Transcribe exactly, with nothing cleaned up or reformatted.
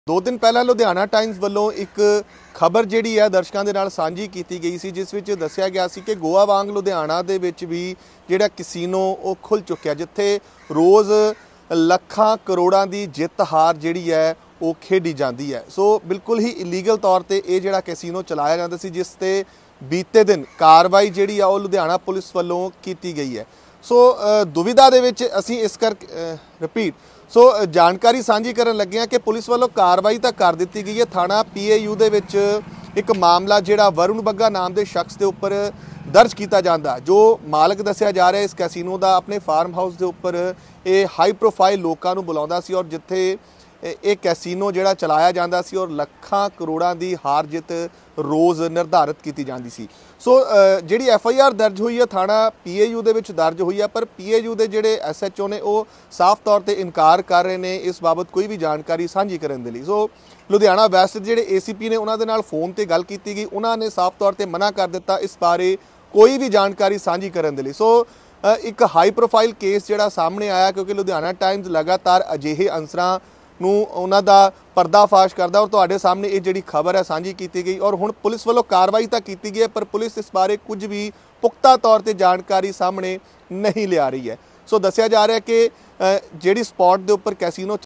दो दिन पहला लुधियाना टाइम्स वालों एक खबर जिहड़ी है दर्शकों के नाल सांझी की गई सी, जिस विच दस्सिया गया सी कि गोवा वांग लुधियाना दे विच भी जिहड़ा कैसीनो वो खुल चुक्या, जिथे रोज़ लखां करोड़ां दी जित हार जिहड़ी है वो खेडी जाती है। सो बिल्कुल ही इलीगल तौर पर यह जिहड़ा कैसीनो चलाया जाता सी, जिस ते बीते दिन कार्रवाई जिहड़ी आ वो लुधियाना पुलिस वालों की गई है। सो दुविधा दे विच असीं इस कर रिपीट सो जानकारी सांझी करन लगे हैं कि पुलिस वालों कार्रवाई तो कर दी गई है। थाना पी ए यू दे विच एक मामला जिहड़ा वरुण बग्गा नाम के शख्स के उपर दर्ज किया जाता, जो मालक दस्सिया जा रहा है इस कैसीनो का, अपने फार्म हाउस के उपर ये हाई प्रोफाइल लोगों को बुलाता सी और जिथे एक कैसीनो जिहड़ा चलाया जाता सी और लखां करोड़ां दी हार जित रोज़ निर्धारित की जाती सी। सो जिहड़ी एफ आई आर दर्ज हुई है थाना पी ए यू दे विच दर्ज हुई है, पर पी ए यू के जिहड़े एस एच ओ ने वो साफ तौर पर इनकार कर रहे हैं इस बाबत कोई भी जानकारी सांझी करने के लिए। सो लुधियाना वैस्ट जिहड़े ए सी पी ने उन्होंने नाल फोन पर गल की गई, उन्होंने साफ तौर पर मना कर दिता इस बारे कोई भी जानकारी सांझी करने के लिए। सो एक हाई प्रोफाइल केस जिहड़ा सामने आया, क्योंकि लुधियाना टाइम्स लगातार अजिहे अंसरां ਨੂੰ ਉਹਨਾਂ ਦਾ पर्दाफाश करता और तुहाडे सामने ये जिहड़ी खबर है सांझी की गई और हुण पुलिस वालों कार्रवाई तो की गई है, पर पुलिस इस बारे कुछ भी पुख्ता तौर पर जानकारी सामने नहीं लिया रही है। सो दस्सिया जा रहा है कि जिहड़ी स्पॉट के उपर कैसीनो